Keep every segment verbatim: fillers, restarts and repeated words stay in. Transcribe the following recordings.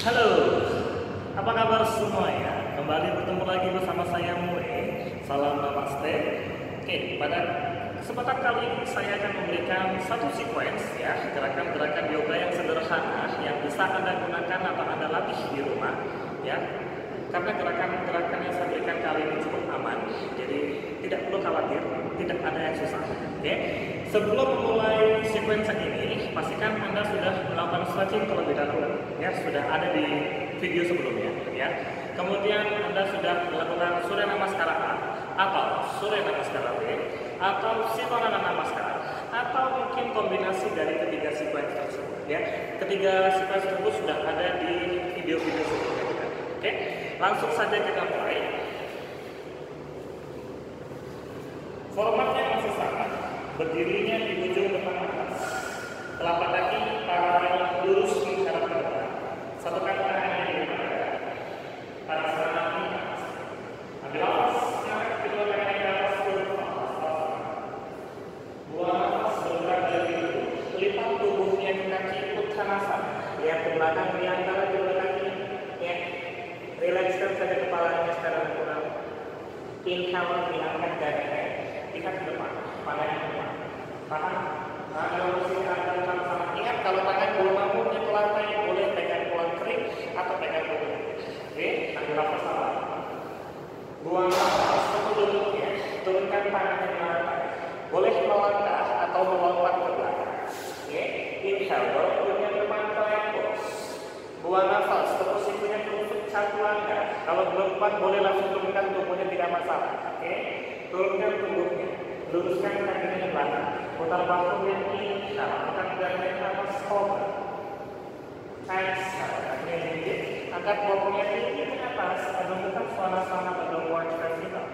Halo, apa kabar semua ya? Kembali bertemu lagi bersama saya Mue. Salam namaste. Oke, pada kesempatan kali ini saya akan memberikan satu sequence ya, gerakan-gerakan yoga yang sederhana yang bisa Anda gunakan atau Anda latih di rumah ya. Karena gerakan-gerakan yang saya berikan kali ini cukup aman, jadi tidak perlu khawatir, tidak ada yang susah. Oke, sebelum memulai sequence ini, pastikan Anda sudah melakukan stretching terlebih dahulu, ya sudah ada di video sebelumnya, ya. Kemudian Anda sudah melakukan Surya Namaskara A, atau Surya Namaskara B, atau Sivanana Namaskara, atau mungkin kombinasi dari ketiga sequence tersebut, ya. Ketiga sequence tersebut sudah ada di video-video sebelumnya. Oke, langsung saja kita mulai. Formatnya masih sama, berdirinya di ujung depan atas, telapak kaki paralel lurus menghadap ke depan, satukan tangannya di depan dada, tarik serangan di atas, ambil nafas, angkat kedua tangannya ke atas, turun ke atas, buang nafas, bergerak dari itu, lipat tubuhnya ke kaki uttanasana, lihat ke belakang di antara kedua kaki, ya. Rilekskan saja kepalanya secara natural. Inhale, diangkat dadanya, lihat ke depan, pandang ke depan. Tahan, tahan posisi tangan sama. Ingat kalau tangan belum mampu menyentuh lantai, boleh pegang tulang kering atau pegang tubuh. Oke, ambil nafas sama. Buang nafas, tutup duduknya, turunkan tangannya ke lantai. Boleh melangkah atau melompat ke belakang. Oke, inhale, dorong tubuhnya ke depan ke pose. Buang nafas, terus ikunya terusuk satu langkah. Kalau belum kuat boleh langsung turunkan tubuhnya, tidak masalah. Oke, turunkan tubuhnya, luruskan kakinya ke belakang, putar bahunya ini, angkat dadanya ke atas, cover. Exhale, kakinya dikit, angkat bahunya tinggi ke atas, menunjukkan suasana pada World Festival.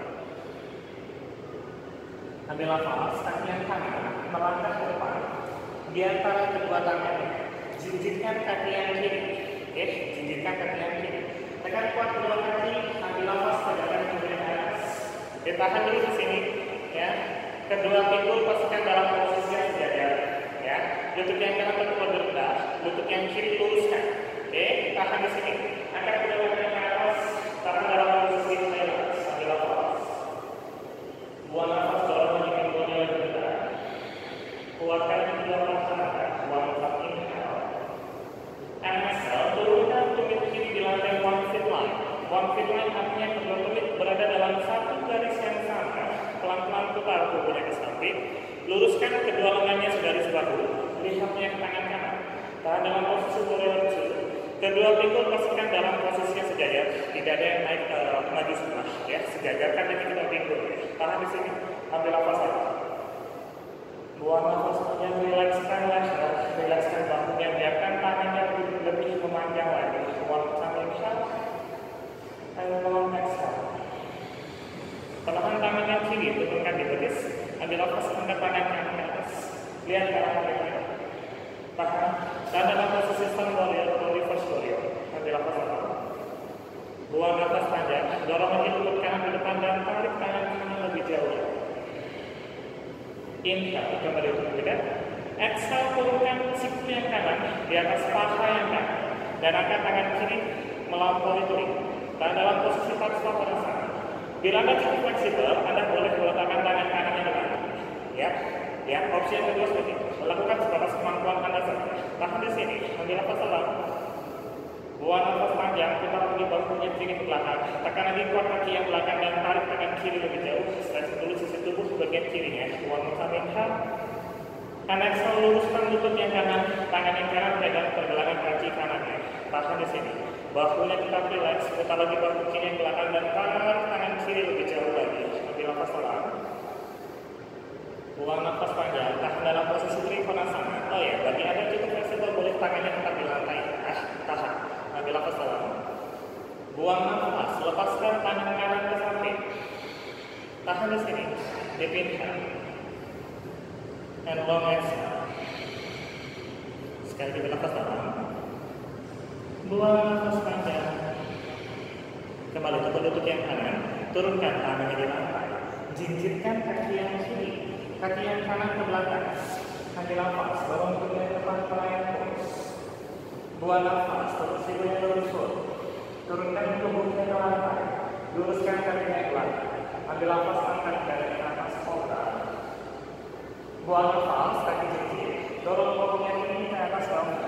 Ambil nafas, kaki yang kanan melangkah ke depan, di antara kedua tangannya, jinjitkan kaki yang kiri. Oke, jinjitkan kaki yang kiri. Tekan kuat kedua kaki, ambil nafas, tegakkan kaki ke atas. Ditahan dulu di sini, ya. Kedua pinggul pastikan dalam posisi yang sejajar, ya. Lutut yang kanan terkuat rendah, lutut yang kiri luruskan. Oke, tahan di sini. Angkat kedua kaki ke atas, tahan dalam posisi relax. Ambil nafas. Buang nafas, dorong lagi pinggulnya yang rendah. Kuatkan kedua paha, buang nafas inhale. Exhale, turunkan tumit kiri di lantai one feet line. One feet line artinya kedua tumit berada dalam satu garis yang sama. Pelan-pelan putar tubuhnya ke samping. Luruskan kedua lengannya segaris bahu. Lihatnya ke tangan kanan. Tahan dalam posisi warrior two. Kedua pinggul pastikan dalam posisi yang sejajar. Tidak ada yang naik uh, maju sebelah. Ya, sejajarkan lagi kedua pinggul. Tahan di sini. Ambil nafas lagi. Buang nafas yang rilekskan leher, rilekskan bahunya, biarkan tangannya lebih, lebih memanjang lagi. One time inhale, and long exhale. Penahan tangan yang kiri, turunkan di betis. Ambil nafas, angkat tangan kanan ke atas. Lihat ke arah kiri. Tahan. Dan dalam posisi stand warrior atau reverse warrior. Ambil nafas lagi. Buang nafas panjang, dorong lagi lutut kanan di depan dan tarik tangan kanan lebih jauh. Inhale, kembali untuk dekat. Exhale, turunkan siku yang kanan di atas paha yang kanan dan angkat tangan kiri melampaui teling. Dan dalam posisi Parsvakonasana. Bila Anda cukup fleksibel, Anda boleh meletakkan tangan kanannya depan. Ya, ya. Opsi yang kedua seperti itu. Melakukan sebatas kemampuan Anda saja. Tahan di sini. Ambil nafas dalam. Buang nafas panjang, putar lagi bahunya kiri ke belakang. Tekan lagi kuat kaki yang belakang dan tarik tangan kiri lebih jauh. Stretch dulu sisi tubuh bagian kirinya. Buang nafas inhale. And exhale, luruskan lutut yang kanan, tangan yang kanan pegang pergelangan kaki kanannya. Tahan di sini. Bahunya tetap relax, putar lagi bahu kiri yang belakang dan tarik tangan kiri lebih jauh lagi. Ambil nafas dalam. Buang nafas panjang, tahan dalam posisi Trikonasana. Oh ya, bagi Anda cukup fleksibel, boleh tangannya tetap di lantai. Ah, tahan. Ambil nafas dalam. Buang nafas, lepaskan tangan kanan ke samping. Tahan di sini. Deep inhale. And long exhale. Sekali lagi nafas dalam. Buang nafas panjang. Kembali ke lutut yang kanan. Turunkan tangannya di lantai. Jinjitkan kaki yang kiri. Kaki yang kanan ke belakang. Ambil nafas, dorong ke depan, pelayan pose. Buang nafas, terus sikunya lurus. Turunkan tubuhnya ke lantai. Luruskan kakinya ke lantai. Ambil nafas, angkat dari atas kobra. Buang nafas, kaki jejit. Dorong bokongnya ini ke atas bawah.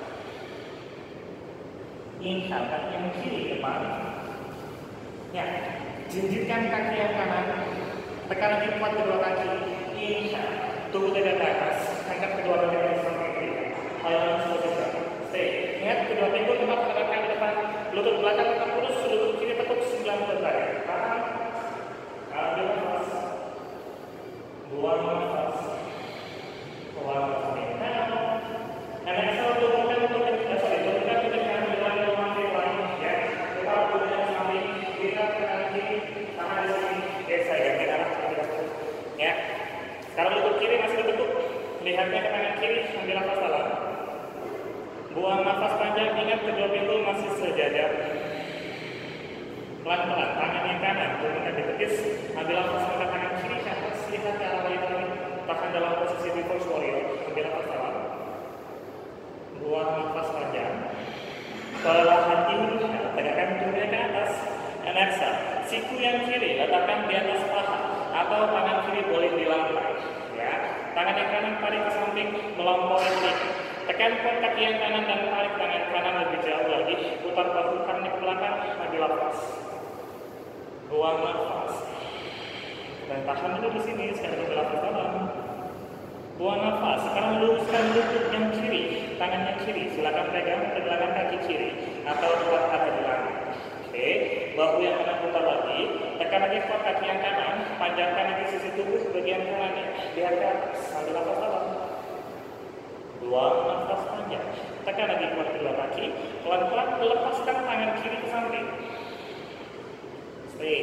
Inhale, kaki yang kiri ke depan. Ya, jinjitkan kaki yang kanan. Tekan lagi kuat kedua kaki. Inhale, tubuh tegak ke atas. Angkat kedua kaki sampai kiri. Hayalan seperti stay. Ingat kedua pinggul tempat menekan ke depan. Lutut belakang tetap lurus. Lutut kiri tekuk sembilan puluh derajat. Tahan. Ambil nafas. Buang nafas. Buang nafas. Nah, and exhale turunkan untuk eh, sorry turunkan untuk kanan jalan ke mati lagi ya. Tetap turunkan sampai kita ke kanan kiri tangan di sini. Oke, saya ganti arah ya. Sekarang lutut kiri masih ditekuk. Lihatnya ke kanan kiri. Ambil nafas dalam. Buang nafas panjang, ingat kedua pinggul masih sejajar. Pelan-pelan, tangan yang kanan turunkan di betis. Ambil nafas angkat tangan kiri ke atas, lihat ke arah lain. Tahan dalam posisi reverse warrior. Ambil nafas dalam. Buang nafas panjang. Perlahan inhale, tegakkan tubuhnya ke atas. And exhale. Siku yang kiri letakkan di atas paha atau tangan kiri boleh di lantai. Ya, tangan yang kanan tarik ke samping melampaui kiri. Tekan kuat kaki yang kanan dan tarik tangan kanan lebih jauh lagi. Putar bahu kanan ke belakang, ambil nafas. Buang nafas. Dan tahan dulu di sini, sekarang ambil nafas dalam. Buang nafas. Sekarang luruskan lutut yang kiri, tangan yang kiri. Silakan pegang ke belakang kaki kiri atau buat ada di langit. Oke, bahu yang kanan putar lagi. Tekan lagi kuat kaki yang kanan, panjangkan lagi sisi tubuh bagian kanannya. Lihat ke atas, ambil nafas dalam. Buang nafas panjang. Tekan lagi kuat kedua kaki. Pelan-pelan lepaskan tangan kiri ke samping. Stay.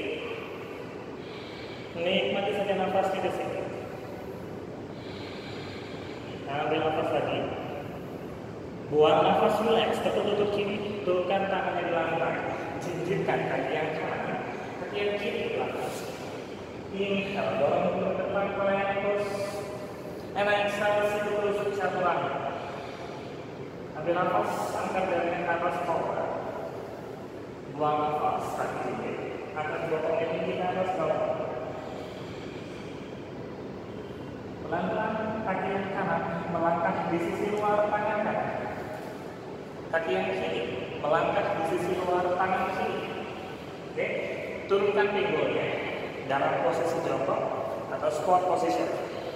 Nikmati saja nafasnya di sini. Ambil nafas lagi. Buang nafas relax. Tekuk lutut kiri. Turunkan tangannya di lantai. Jinjitkan kaki yang kanan. Kaki yang kiri di lantai. Inhale. Dorong ke depan kepala yang terus. And exhale, siku terus satu lagi. Ambil nafas, angkat dari atas kepala. Buang nafas, kaki kiri. Angkat bokongnya tinggi ke atas bawah. Pelan-pelan kaki yang kanan melangkah di sisi luar tangan kanan. Kaki yang kiri melangkah di sisi luar tangan kiri. Oke, turunkan pinggulnya dalam posisi jongkok atau squat position.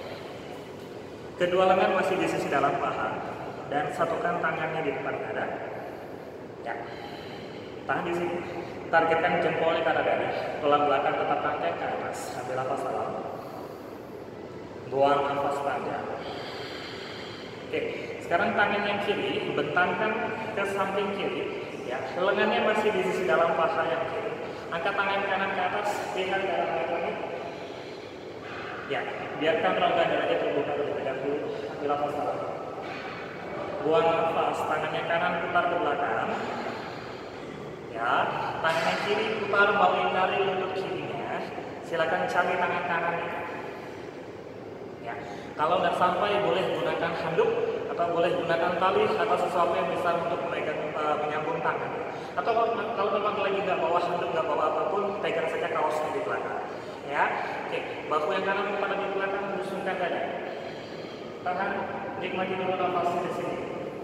Kedua lengan masih di sisi dalam paha dan satukan tangannya di depan dada. Ya, tahan di sini. Targetkan jempolnya ke arah dada. Tulang belakang tetap angkat ke atas. Ambil nafas dalam. Buang nafas panjang. Oke, sekarang tangan yang kiri bentangkan ke samping kiri. Ya, lengannya masih di sisi dalam paha yang kiri. Angkat tangan kanan ke atas, lihat ke arah belakang. Ya, biarkan rongga dadanya terbuka terlebih dahulu. Ambil nafas dalam. Buang nafas, tangannya kanan putar ke belakang. Ya, tangannya kiri putar balik kari lutut kirinya. Silakan cari tangan kanannya. Ya, kalau nggak sampai boleh gunakan handuk atau boleh gunakan tali atau sesuatu yang bisa untuk memegang uh, menyambung tangan. Atau kalau memang lagi nggak bawa handuk nggak bawa apapun, pegang saja kaosnya di belakang. Ya, oke, bahu yang kanan putar di belakang, busungkan dada. Tahan, nikmati dulu nafasnya di sini.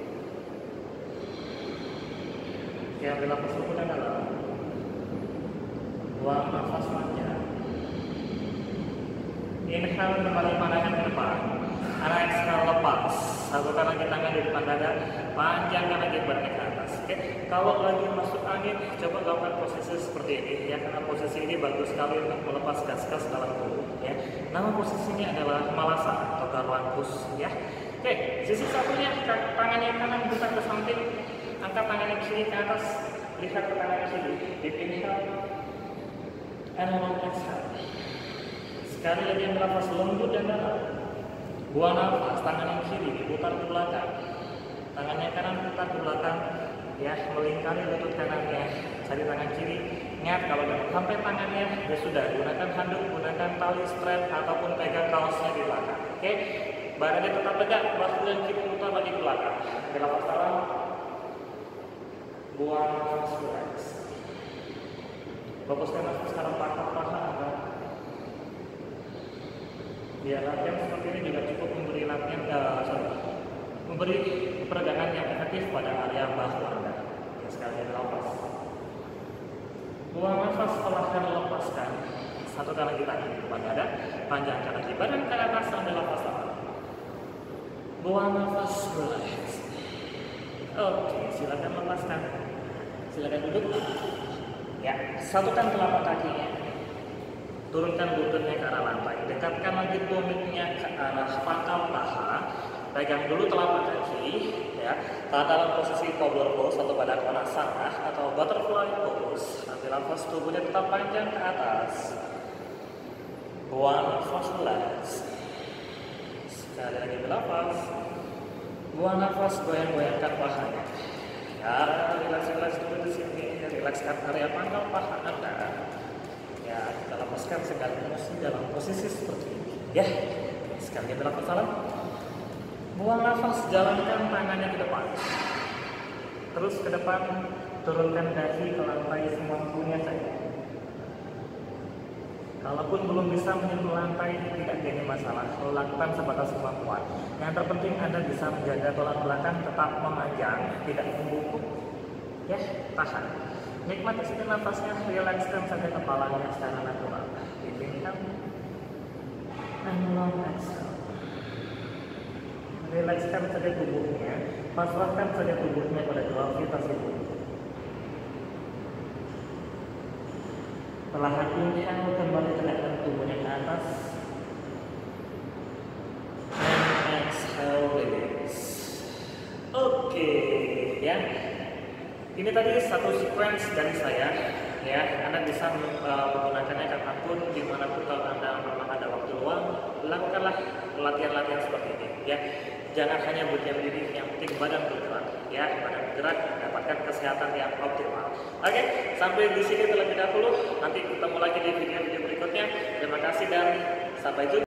Oke, ambil nafas dulu dan dalam. Buang nafas panjang. Inhale kembali pandangan ke depan. Anak exhale lepas. Satukan lagi tangan di depan dada. Panjangkan lagi badannya ke atas. Oke, kalau lagi masuk angin, coba lakukan posisi seperti ini. Ya, karena posisi ini bagus sekali untuk melepas gas-gas dalam tubuh. Ya, nama posisinya adalah malasa atau garuan pus. Ya, oke. Sisi satunya tangan yang kanan bukan ke samping. Angkat tangan yang kiri ke atas. Lihat ke tangan kiri. Deep inhale. And long exhale. Sekali lagi ambil nafas lembut dan dalam. Buang nafas, tangan yang kiri diputar ke belakang. Tangan yang kanan putar ke belakang. Ya, melingkari lutut kanannya. Cari tangan kiri. Ingat, kalau dapat sampai tangannya, ya sudah. Gunakan handuk, gunakan tali strap, ataupun pegang kaosnya di belakang. Oke, badannya tetap tegak. Bahu yang kiri putar lagi ke belakang. Ambil nafas dalam. Buang nafas, relax. Fokuskan nafas sekarang pangkal paha Anda. Ya, latihan seperti ini juga cukup memberi latihan, uh, sorry, memberi peregangan yang efektif pada area bahu Anda. Ya, sekali lepas. Buang nafas, perlahan lepaskan. Satu kali lagi tangan di depan dada, panjangkan lagi badan ke atas sambil lepas tangan. Buang nafas, relax. Oke, silakan lepaskan. Silakan duduk. Ya, satukan telapak kakinya. Turunkan lututnya ke arah lantai. Dekatkan lagi tumitnya ke arah pangkal paha. Pegang dulu telapak kaki, ya. Tahan dalam posisi cobbler pose atau badan konasana atau butterfly pose. Ambil nafas, tubuhnya tetap panjang ke atas. Buang nafas, relax. Sekali lagi bernafas. Buang nafas, goyang-goyangkan pahanya. Ya, relax-relax dulu di sini. Relakskan area pangkal paha Anda. Ya, kita lepaskan segala emosi dalam posisi seperti ini. Ya, sekali lagi bernafas salam. Buang nafas, jalankan tangannya ke depan. Terus ke depan, turunkan dahi ke lantai semampunya saja. Kalaupun belum bisa menyentuh lantai, tidak jadi masalah. Lakukan sebatas kemampuan. Yang terpenting Anda bisa menjaga tulang belakang tetap memanjang, tidak membungkuk. Ya, tahan. Nikmati sedikit nafasnya, relakskan saja kepalanya secara natural. Inhale and long exhale. Relakskan saja tubuhnya, pasrahkan saja tubuhnya pada gravitasi tubuh. Perlahan inhale, kembali tegakkan tubuhnya ke atas. And exhale, release. Oke, ya. Ini tadi satu sequence dari saya, ya. Anda bisa uh, menggunakannya kapanpun, dimanapun kalau Anda memang ada waktu luang, lakukanlah latihan-latihan seperti ini, ya. Jangan hanya berdiam diri, yang penting badan bergerak, ya. Badan bergerak, dapatkan kesehatan yang optimal. Oke, sampai di sini terlebih dahulu. Nanti ketemu lagi di video-video berikutnya. Terima kasih dan sampai jumpa.